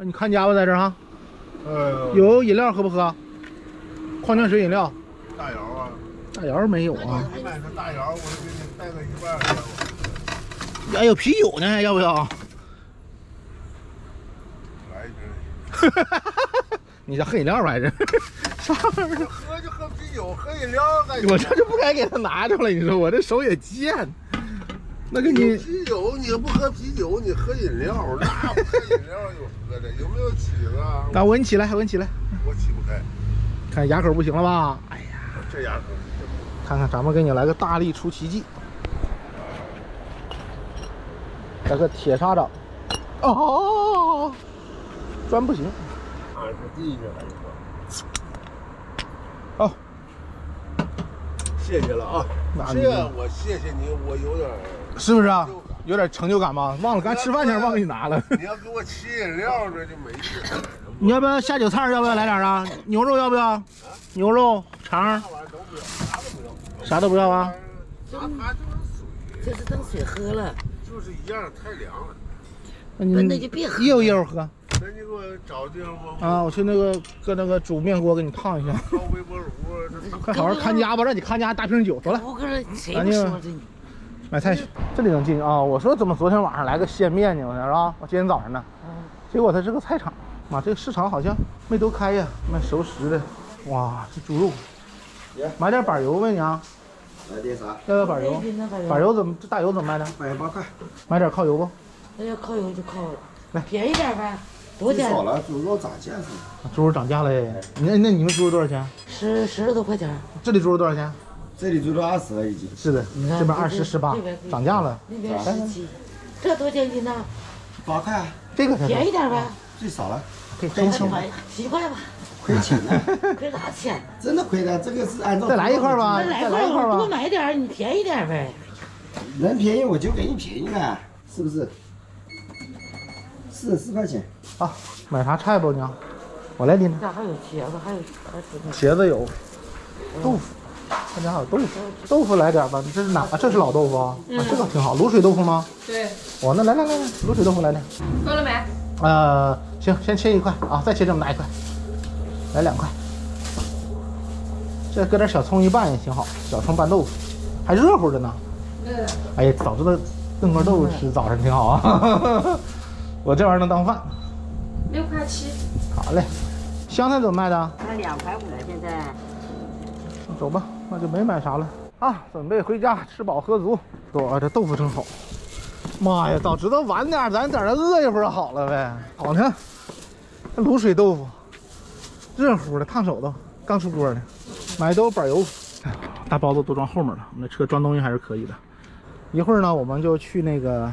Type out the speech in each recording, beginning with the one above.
你看家吧，在这儿哈。有饮料喝不喝？矿泉水饮料。 大窑啊？ 大窑没有啊。 你买个大窑，我给你带个1半。 还有啤酒呢，要不要？ 来一瓶。 你想喝饮料吧还是？啥玩意儿？ 喝就喝啤酒，喝饮料干啥？ 我这就不该给他拿着了，你说我这手也贱。那个你啤酒，你不喝啤酒，你喝饮料，那不喝饮料有喝的，有没有起子啊？ 啊，我给你起来，我给你起来。 我起不开， 看牙口不行了吧？哎呀， 这牙口。 看看咱们给你来个大力出奇迹，来个铁砂掌。哦，砖不行。 俺是第一个来说。 好， 谢谢了啊！这我谢谢你，我有点是不是啊？有点成就感吧？忘了刚吃饭前忘给你拿了。 你要给我起饮料，这就没劲了。 你要不要下酒菜？要不要来点啊？牛肉要不要？牛肉肠？啥都不要啊？ 它就是水， 这是当水喝了， 就是一样，太凉了。 那就别喝。 一会儿喝。 那你给我找地方啊，我去那个搁那个煮面锅给你烫一下。 烧微波炉， 快好好看家吧，让你看家大瓶酒。走了。 我跟人谁不说这？ 买菜去，这里能进啊！我说怎么昨天晚上来个鲜面呢？是吧？我今天早上呢，结果它是个菜场。妈，这个市场好像没都开呀，卖熟食的。哇，这猪肉，买点板油呗，娘。 买点啥？ 要不要板油？板油怎么？这大油怎么卖的 ？88块。 买点靠油不？ 那要靠油就靠了， 来便宜点呗。多点少了，猪肉涨价是。 猪肉涨价了哎！那你们猪肉多少钱 ？10多块钱。 这里猪肉多少钱？ 这里猪肉20了已经。 是的，这边20、18，涨价了。 那边17，这多钱一斤呢 ？8块啊。 这个便宜点呗。 最少了。 可以称 7块吧。 亏钱了。 亏啥钱？ 真的亏的，这个是按照。 再来一块吧， 再来一块吧，多买点，你便宜点呗。 能便宜我就给你便宜了，是不是？44块钱。 啊，买啥菜不娘？我来拎。 这还有茄子，还有茄子有，豆腐，看家还有豆腐，豆腐来点吧。这是哪？这是老豆腐啊，这个挺好。卤水豆腐吗？ 对。 哦，那来，卤水豆腐来点。 够了没？ 行，先切1块啊，再切这么大1块，来2块。这搁点小葱一拌也挺好，小葱拌豆腐，还热乎着呢。哎呀，早知道炖个豆腐吃，早上挺好啊。我这玩意儿能当饭。 6块7。 好嘞，香菜怎么卖的？ 才2块5了，现在。 走吧，那就没买啥了啊，准备回家吃饱喝足。哇，这豆腐真好。妈呀，早知道晚点，咱在这饿一会儿好了呗。好呢，这卤水豆腐，热乎的，烫手的，刚出锅的。买都板油，大包子都装后面了。我们这车装东西还是可以的。一会儿呢，我们就去那个，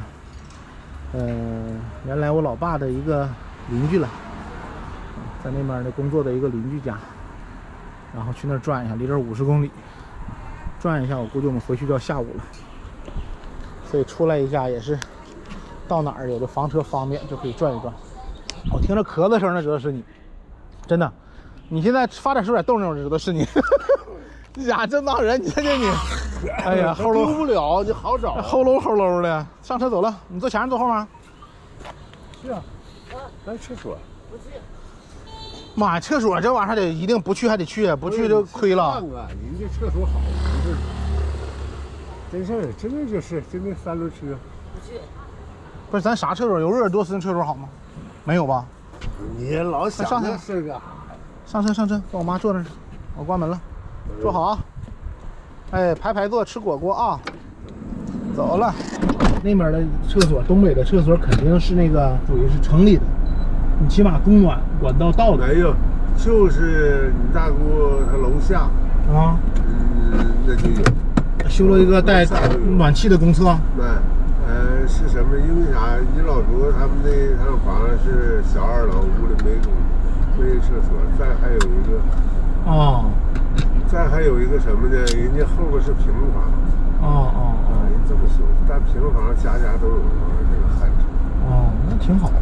原来我老爸的一个邻居了，在那边的工作的一个邻居家，然后去那儿转一下，离这儿50公里，转一下，我估计我们回去就要下午了。所以出来一下也是，到哪儿有的房车方便就可以转一转。我听着咳嗽声那知道是你，真的。你现在发点手点动静，我知道是你。你咋真当人？你看见你，哎呀，后搂不了，你好找。 后搂的，上车走了。你坐前面坐后面？ 是啊。来厕所。 不去。 妈呀，厕所这玩意儿得一定不去还得去，不去就亏了。 看看您这厕所好，不是？真事儿，真的就是真的3轮车。 不去。 不是咱啥厕所？有鄂尔多斯厕所好吗？没有吧？ 你老想这事儿干啥？ 上车，跟我妈坐那儿，我关门了，坐好啊。哎，排坐吃果果啊。走了。那边的厕所，东北的厕所肯定是那个属于是城里的，你起码供暖管道到的。 没有，就是你大姑她楼下啊， 那就有。 修了一个带暖气的公厕。 对，是什么？因为啥？你老叔他们那套房是小2楼，屋里没厕所，再还有一个，再还有一个什么呢？人家后边是平房。人这么修，但平房家都有这个旱厕。 那挺好。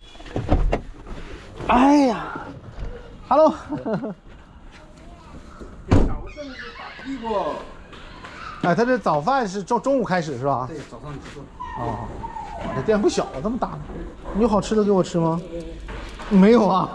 哎呀 ，Hello。哎，他这早饭是中午开始是吧？ 对，早上吃。 这店不小，这么大。你有好吃的给我吃吗？ 没有啊，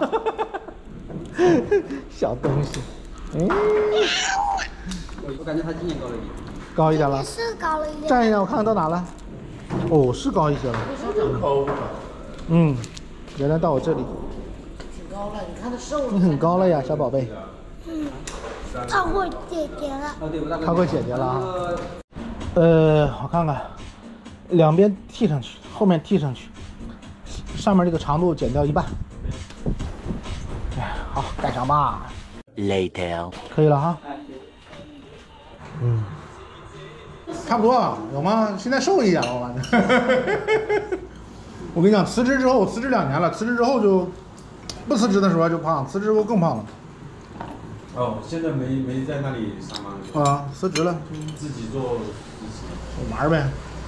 小东西。哎， 我感觉它今年高了一点。 高一点了。 是高了一点。 站一下，我看看到哪了。哦，是高一些了。嗯，原来到我这里。 挺高了，你看他瘦了。 你很高了呀，小宝贝。 超过姐姐了。 超过姐姐了啊。我看看，两边剃上去，后面剃上去，上面这个长度减掉一半。哎，好，盖上吧。 Later， 可以了哈。差不多了，有吗？现在瘦一点了，我感觉。我跟你讲，辞职之后，我辞职2年了，辞职之后就不辞职的时候就胖，辞职之后更胖了。 哦，现在没在那里上班啊，辞职了， 自己做玩呗，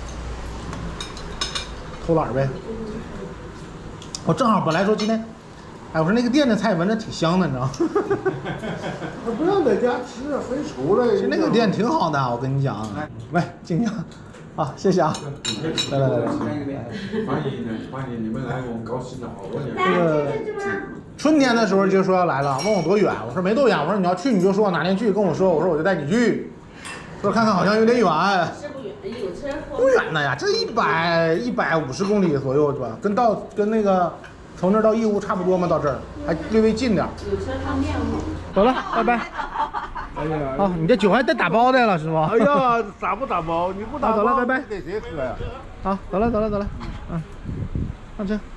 偷懒呗。我正好本来说今天，哎，我说那个店的菜闻着挺香的，你知道吗？ 他不让在家吃，分熟了。 其实那个店挺好的，我跟你讲。来，敬酒。好，谢谢啊。来。 欢迎你们来，我们高兴了好多年。 这个春天的时候就说要来了，问我多远，我说没多远，我说你要去你就说哪天去，跟我说，我说我就带你去。说看看好像有点远。 是不远，有车不远的呀，这150公里左右是吧？跟那个从这儿到义乌差不多嘛，到这儿还略微近点。 有车方便吗？ 走了，拜拜。 哎呀， 好，你这酒还带打包的了，师傅。 哎呀，咋不打包？你不打包， 走了，拜拜。 给谁喝呀？ 好，走了。上车。